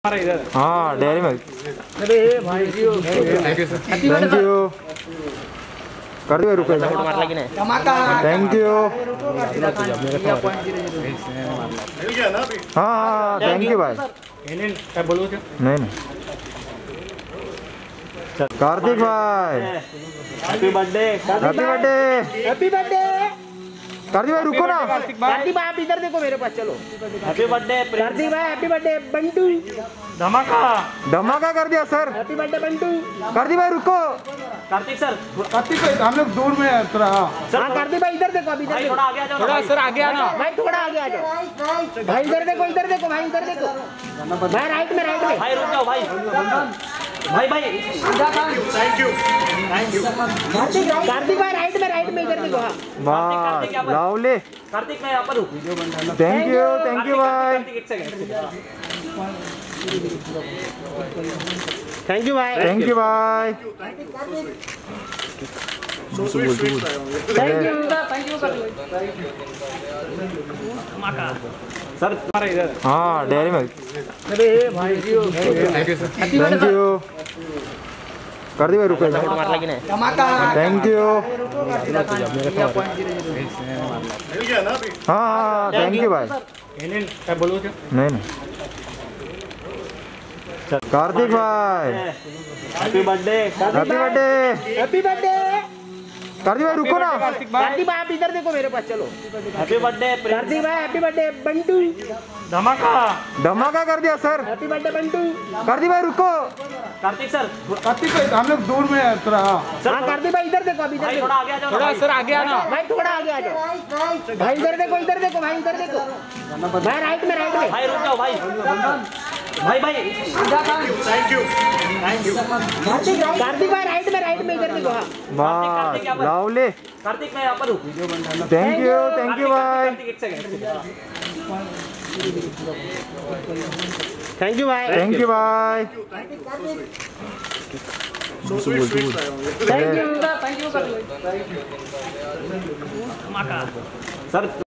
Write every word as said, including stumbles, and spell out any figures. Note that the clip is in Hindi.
हाँ डेयरी मिल्क। अरे भाई थैंक यू कर दिए रुपये थैंक यू। हाँ हाँ थैंक यू भाई। नहीं नहीं कार्तिक भाई happy birthday happy birthday happy birthday Kartik भाई रुको ना। कार्तिक भाई आप इधर देखो मेरे पास चलो। हैप्पी बर्थडे कार्तिक भाई हैप्पी बर्थडे बंटू धमाका धमाका कर दिया sir. Happy birthday Bantu Kartik भाई रुको। कार्तिक सर कार्तिक भाई हम लोग दूर में है थोड़ा। हाँ कार्तिक भाई इधर देखो अभी इधर थोड़ा आगे आ जाओ थोड़ा सर आगे आना भाई थोड़ा आगे आ जाओ भाई इधर देखो इधर देखो भाई इधर देखो भाई राइट में राइट में भाई रुक जाओ भाई भाई भाई thank you thank you Kartik भाई राइट में राइट में इधर देखो। हाँ बस लावले कार्तिक मैं यहाँ पर हूँ। थैंक यू थैंक यू भाई थैंक यू भाई थैंक यू भाई। Thank you thank you sir हाँ डेयरी मिल्क। अरे भाई थैंक यू कर दिए रुपये थैंक यू। हाँ हाँ थैंक यू भाई। नहीं नहीं कार्तिक भाई happy birthday happy birthday happy birthday Kartik भाई रुको ना। कार्तिक भाई आप इधर देखो मेरे पास चलो। हैप्पी बर्थडे कार्तिक भाई हैप्पी बर्थडे बंटू धमाका धमाका कर दिया sir. Happy birthday Bantu Kartik भाई रुको। कार्तिक सर कार्तिक भाई हम लोग दूर में है थोड़ा। हाँ कार्तिक भाई इधर देखो अभी इधर थोड़ा आगे आ जाओ थोड़ा सर आगे आना भाई थोड़ा आगे आ जाओ भाई इधर देखो इधर देखो भाई इधर देखो भाई राइट में राइट में भाई रुक जाओ भाई भाई भाई thank you thank you Kartik भाई राइट में राइट में इधर देखो। हाँ बस लावले कार्तिक मैं यहाँ पर हूँ। थैंक यू थैंक यू भाई। थैंक यू भाई थैंक यू भाई। Thank you thank you sir